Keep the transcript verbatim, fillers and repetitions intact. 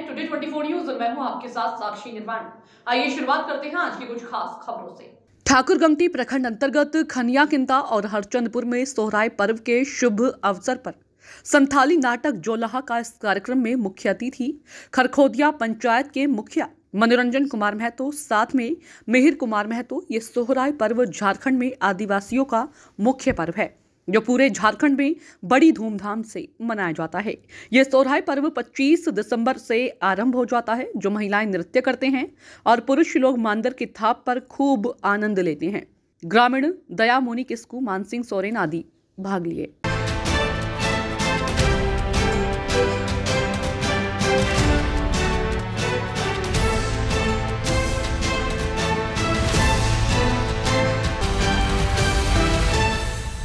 Today twenty four news और मैं हूं आपके साथ साक्षी निर्माण। आइए शुरुआत करते हैं आज की कुछ खास खबरों से। ठाकुरगंगटी प्रखंड अंतर्गत खनियाकिंता और हरचंदपुर में सोहराय पर्व के शुभ अवसर पर संथाली नाटक जोलहा का इस कार्यक्रम में मुख्य अतिथि खरखोदिया पंचायत के मुखिया मनोरंजन कुमार महतो, साथ में मिहिर कुमार महतो। ये सोहराय पर्व झारखंड में आदिवासियों का मुख्य पर्व है जो पूरे झारखंड में बड़ी धूमधाम से मनाया जाता है। यह सोहराय पर्व पच्चीस दिसंबर से आरंभ हो जाता है, जो महिलाएं नृत्य करते हैं और पुरुष लोग मांदर की थाप पर खूब आनंद लेते हैं। ग्रामीण दया मोनी किस्कू, मानसिंह सोरेन आदि भाग लिए।